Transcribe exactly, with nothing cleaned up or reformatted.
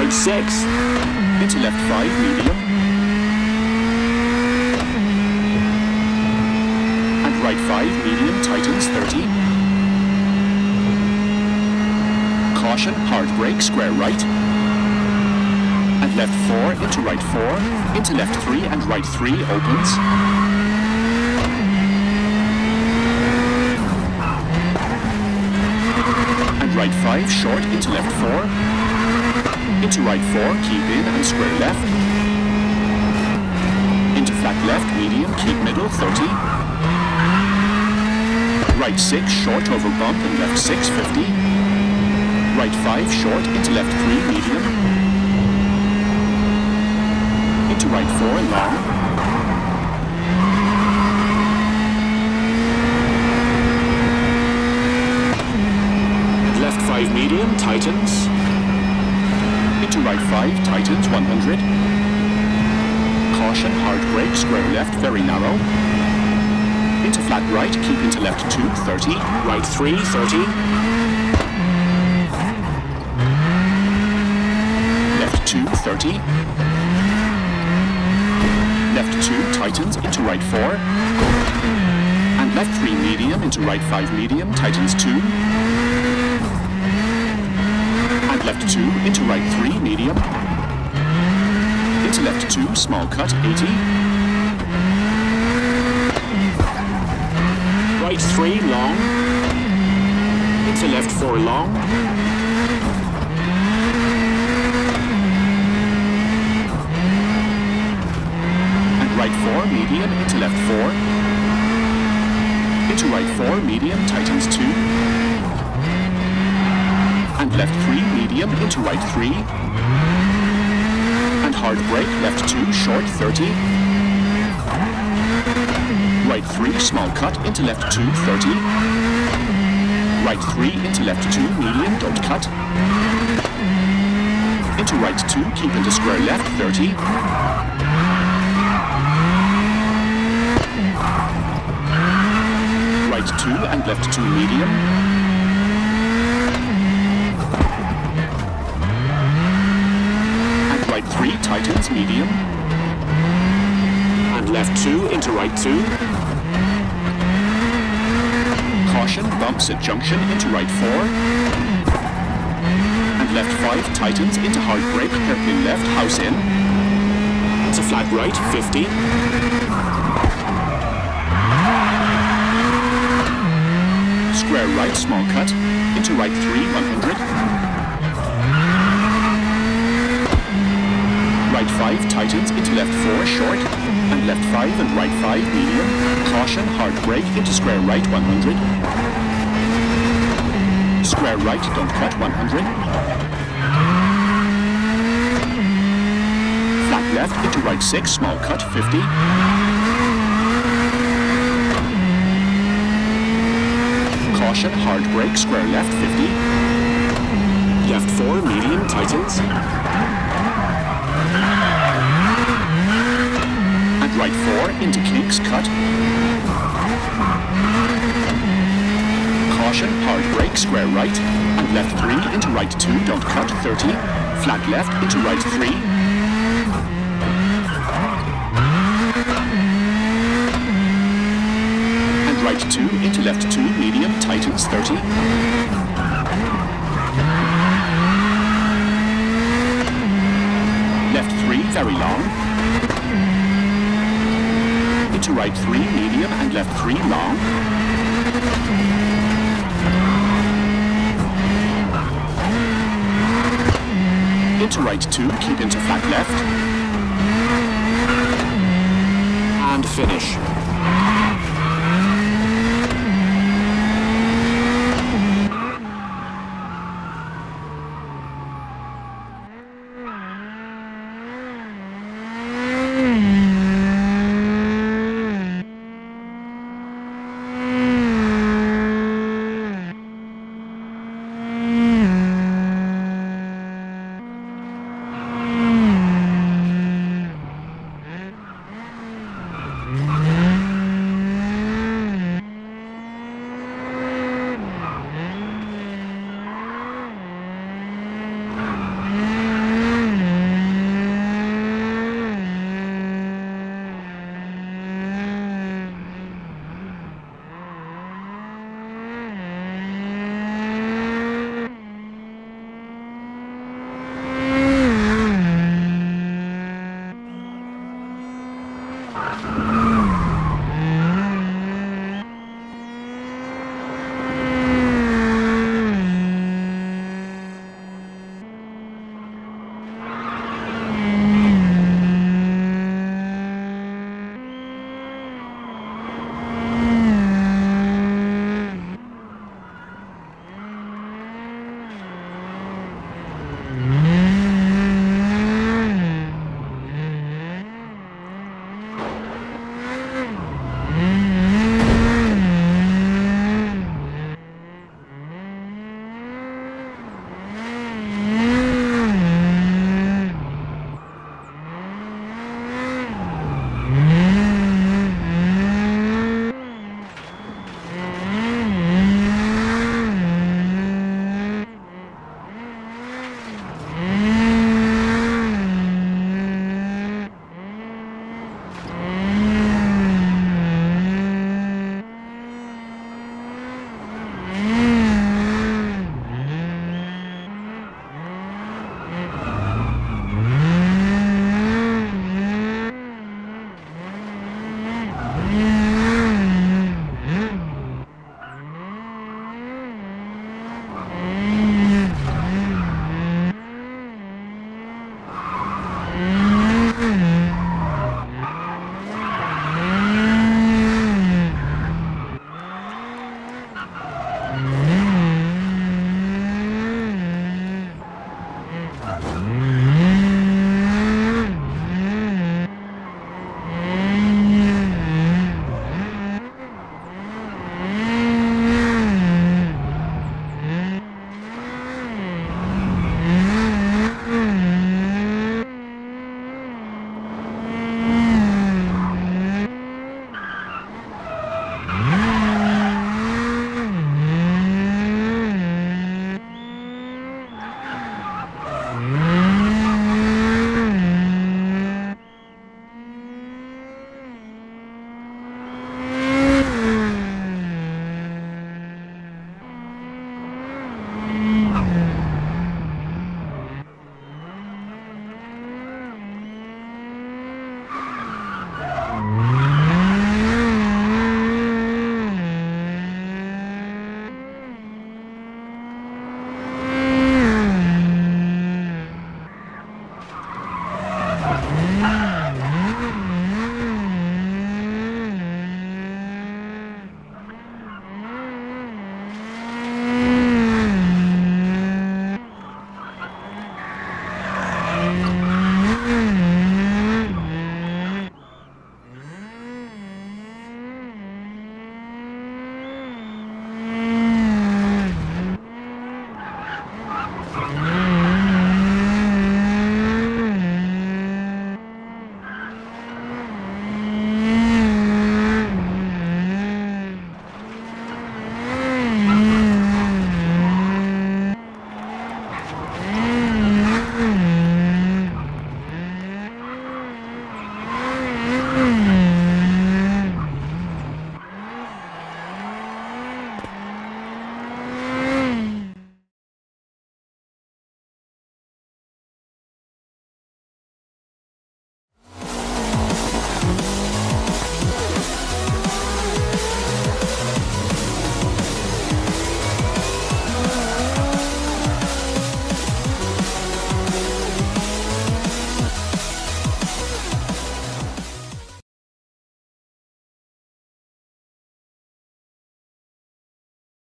right six. Into left five, medium. And right five, medium, tightens, thirty. Caution, hard brake, square right. And left four, into right four. Into left three and right three, opens. And right five, short, into left four. Into right four, keep in and square left. Into flat left, medium, keep middle, thirty. Right six, short over bump and left six, fifty. Right five, short, into left three, medium. Into right four, long. And left five, medium, tightens. Into right five, tightens, one hundred. Caution, hard brake, square left, very narrow. Into flat right, keep into left two, thirty. Right three, thirty. Left two, thirty. Left two, tightens, into right four. And left three, medium, into right five, medium, tightens two. And left two, into right three, medium. Into left two, small cut, eighty. Right three, long. Into left four, long. And right four, medium, into left four. Into right four, medium, tightens two. And left three, medium, into right three. And hard brake, left two, short, thirty. Right three, small cut, into left two, thirty. Right three, into left two, medium, don't cut. Into right two, keep into square left, thirty. Right two and left two, medium. And right three, tightens, medium. And left two, into right two. Caution, bumps at junction, into right four. And left five, tightens, into hard brake, hairpin left, house in. Into flat right, fifty. Square right, small cut, into right three, one hundred. Right five, tightens, into left four, short. And left five and right five, medium. Caution, hard brake, into square right, one hundred. Square right, don't cut, one hundred. Flat left, into right six, small cut, fifty. Caution, hard brake, square left, fifty. Left four, medium, tightens. And right four, into kinks, cut. Caution, hard brake, square right. And left three, into right two, don't cut, thirty. Flat left, into right three. And right two, into left two, medium, tightens, thirty. Left three, very long. Into right three, medium, and left three, long. Into right two, keep into flat left. And finish.